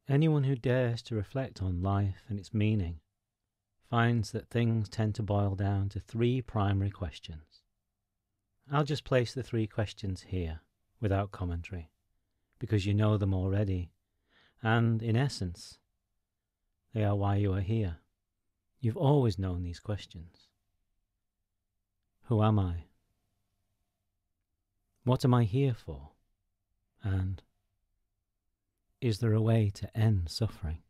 Anyone who dares to reflect on life and its meaning finds that things tend to boil down to three primary questions. I'll just place the three questions here, without commentary, because you know them already, and, in essence, they are why you are here. You've always known these questions. Who am I? What am I here for? And is there a way to end suffering?